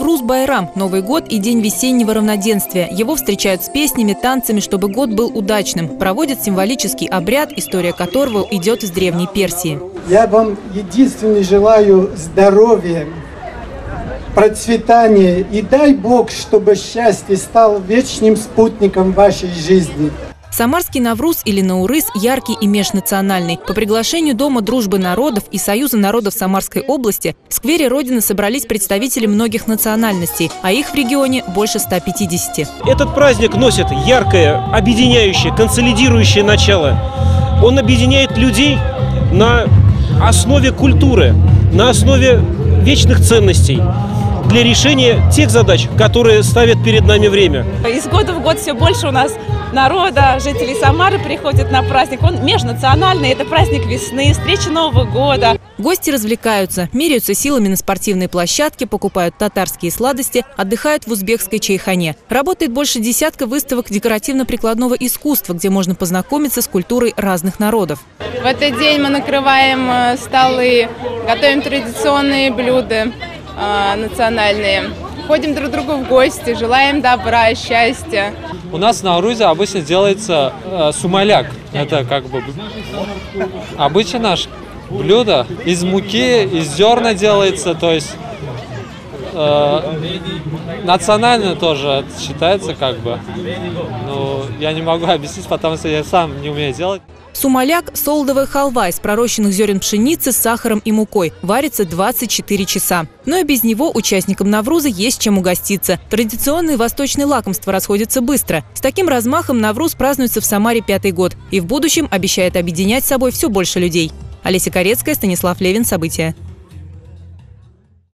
Навруз-Байрам – Новый год и день весеннего равноденствия. Его встречают с песнями, танцами, чтобы год был удачным. Проводят символический обряд, история которого идет из Древней Персии. Я вам единственное желаю здоровья, процветания и дай Бог, чтобы счастье стало вечным спутником вашей жизни. Самарский Навруз или Наурыз яркий и межнациональный. По приглашению Дома дружбы народов и Союза народов Самарской области в сквере Родины собрались представители многих национальностей, а их в регионе больше 150. Этот праздник носит яркое, объединяющее, консолидирующее начало. Он объединяет людей на основе культуры, на основе вечных ценностей для решения тех задач, которые ставит перед нами время. Из года в год все больше у нас народа, жителей Самары приходят на праздник. Он межнациональный, это праздник весны, встреча Нового года. Гости развлекаются, меряются силами на спортивной площадке, покупают татарские сладости, отдыхают в узбекской чайхане. Работает больше десятка выставок декоративно-прикладного искусства, где можно познакомиться с культурой разных народов. В этот день мы накрываем столы, готовим традиционные блюда национальные. Ходим друг к другу в гости, желаем добра, счастья. У нас на Наврузе обычно делается сумаляк. Это как бы обычно наше блюдо из муки, из зерна делается, то есть национально тоже это считается как бы. Но я не могу объяснить, потому что я сам не умею делать. Сумаляк – солодовая халва из пророщенных зерен пшеницы с сахаром и мукой. Варится 24 часа. Но и без него участникам Навруза есть чем угоститься. Традиционные восточные лакомства расходятся быстро. С таким размахом Навруз празднуется в Самаре 5-й год. И в будущем обещает объединять с собой все больше людей. Олеся Корецкая, Станислав Левин. События.